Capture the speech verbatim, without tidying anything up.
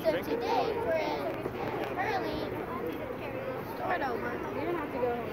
today for an early start over. You don't have to go home.